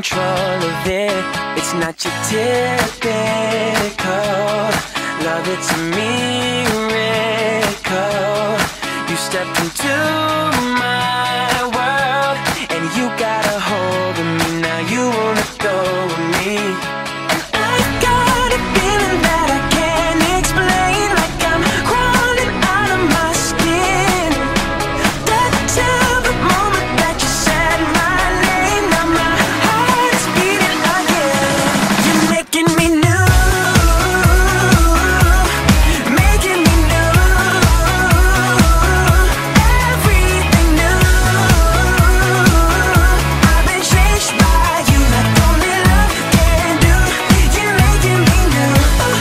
control of it. It's not your typical love, it's a miracle. You stepped into my world and you got a hold of me. Now you wanna go with me. And I've got a feeling that I can't explain, like I'm crawling out of my skin. That till the moment that you said my name, now my heart is beating again. You're making me new, making me new, everything new. I've been changed by you like only love can do. You're making me new.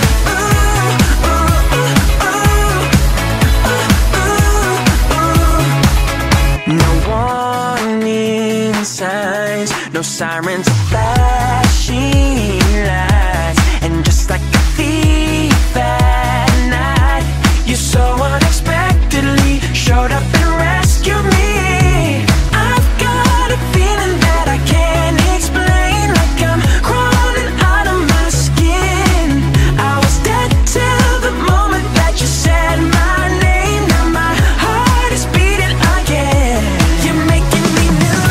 No warning signs, no sirens or flashing lights. And just like a thief at night, you so unexpectedly showed up and rescued me. I've got a feeling that I can't explain, like I'm crawling out of my skin. I was dead till the moment that you said my name. Now my heart is beating again. You're making me new,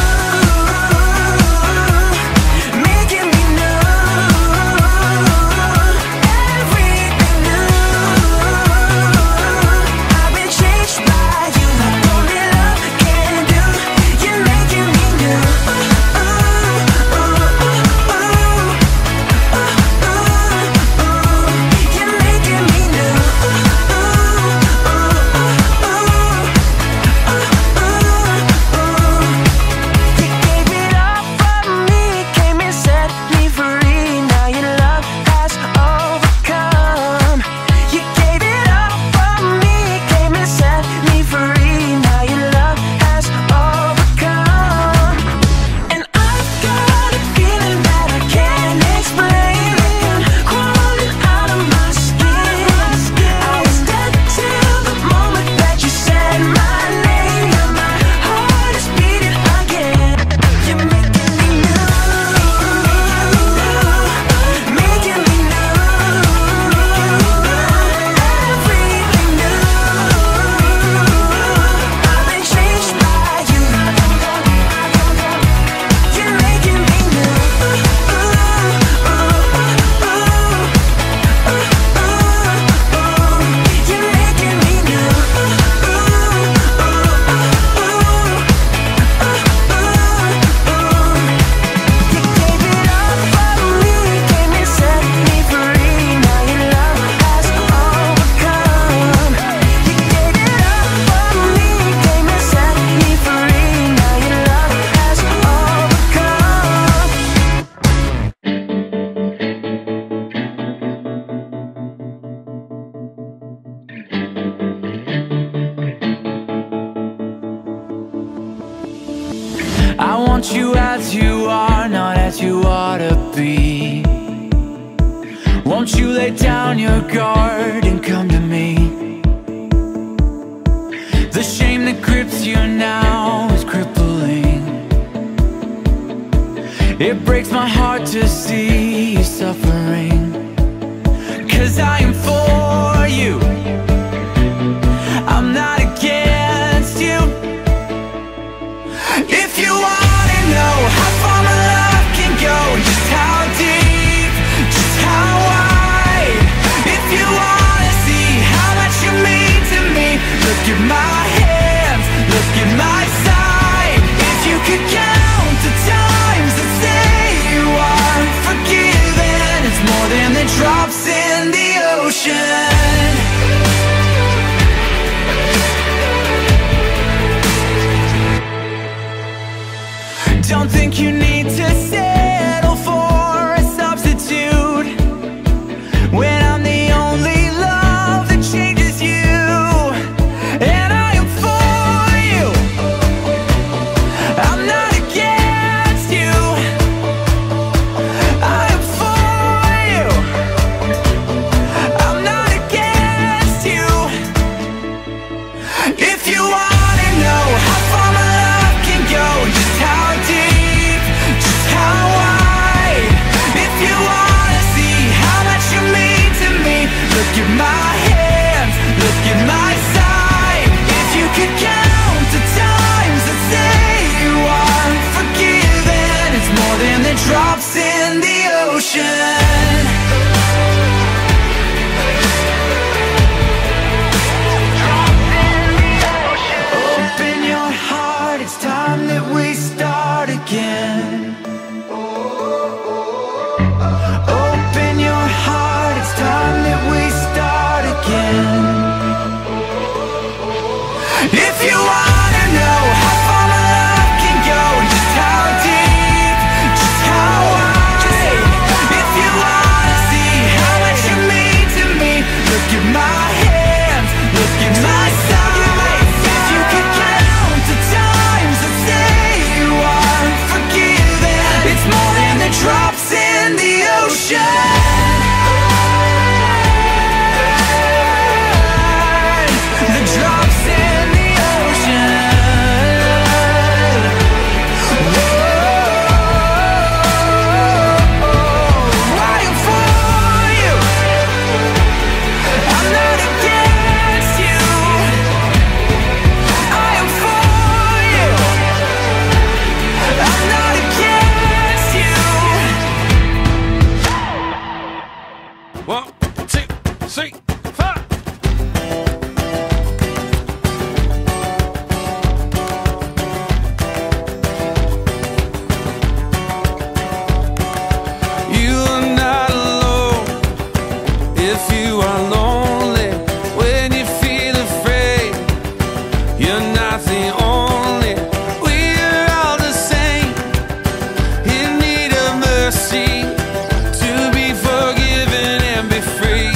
making me new, everything new. I've been changed by you like only love can do. You're making me new. You're making me new. You gave it all for me, came and set me free. Now your love has overcome. You gave it all for me, came and set me free. Now your love has overcome. And I've got a feeling that I can't explain, like I'm crawling out of my skin. I was dead till the moment that you said my name. Now my heart is beating again. You're making me new, making me new, everything new. I've been changed by you. You're making me new. You're making me new. You gave it all for me, came and set me free. Now your love has overcome. You gave it all for me, came and set me free. Now your love has overcome. I want you as you are, not as you ought to be. Won't you lay down your guard and come to me? The shame that grips you now is crippling. It breaks my heart to see you suffering. 'Cause I am for you, I'm not against you. If you wanna know how far my love can go, just how deep, just how wide. If you wanna see how much you mean to me, look at my hands, look at my side. If you could count the times that say you are forgiven, it's more than the drops in the ocean. Don't think you need to settle for a substitute when I'm the only love that changes you. And I am for you, I'm not against you. I am for you, I'm not against you. If you wanna know how far my love can go, just how deep, just how wide. Open your heart, it's time that we start again. If you wanna know how far my love can go, just how deep, just how wide. If you wanna see how much you mean to me, look at my hands, look at my sides. If you could count the times I say you are forgiven, it's more than the drops in the ocean. The drops in the ocean. Whoa, I am for you. I'm not against you. I am for you. I'm not against you. 1, 2, 3, 4. You are not alone if you are lonely. When you feel afraid, you're not the only. We are all the same, in need of mercy, to be forgiven and be free.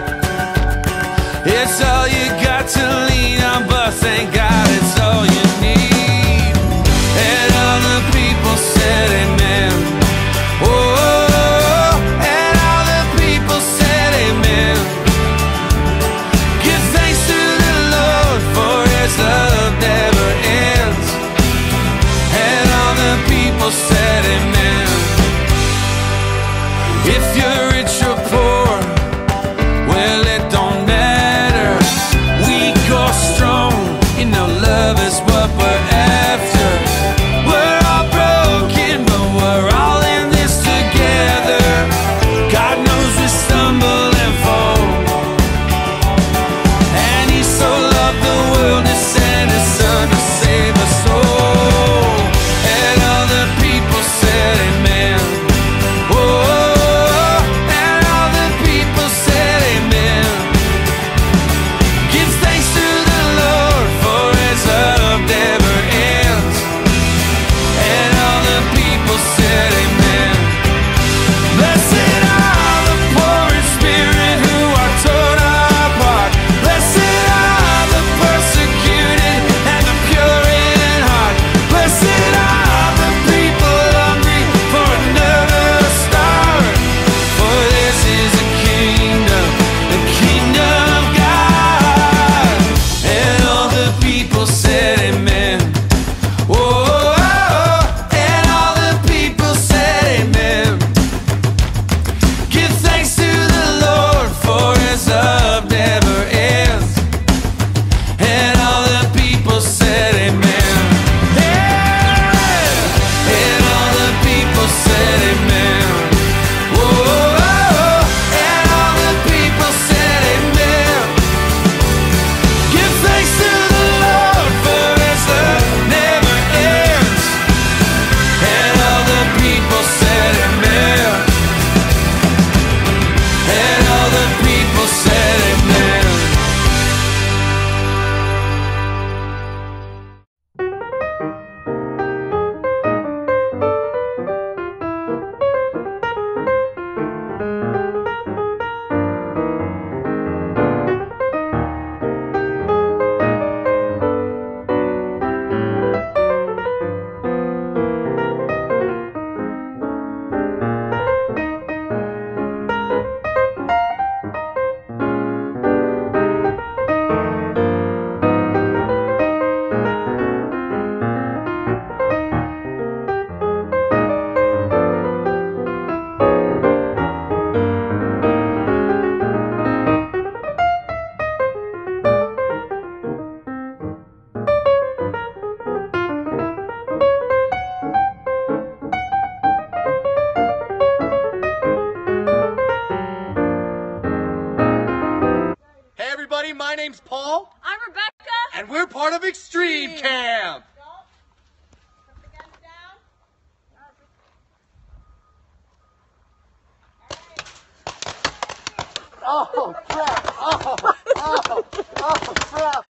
It's all you got to lean on, but thank God it's all you need. And all the people said amen. Oh, and all the people said amen. Give thanks to the Lord, for his love never ends. And all the people said amen. If you're rich or poor, well, it don't matter. Weak or strong, you know love is what we're after. We're all broken, but we're all in this together. God knows we stumble and fall, and he so loved the world he sent his son to save us all. And all the people said amen. Oh, and all the people said amen. Give thanks to the Lord, for his love never ends. And all the people said amen. Blessed are the poor in spirit, who are torn apart. Blessed are the persecuted and the pure in heart. Blessed are the people hungry for another start. For this is the kingdom of God. And all the people said amen. Oh, and all the people said amen. Give thanks to the Lord, for his love never ends. And all the people said amen. Yeah. And all the people said amen. Oh, and all the people said amen. Give thanks to the Lord, for his love never ends. And all the people said amen. And all the people said amen. My name's Paul. I'm Rebecca. And we're part of Xtreme Camp. Put the guns down. Oh, crap. Oh, crap.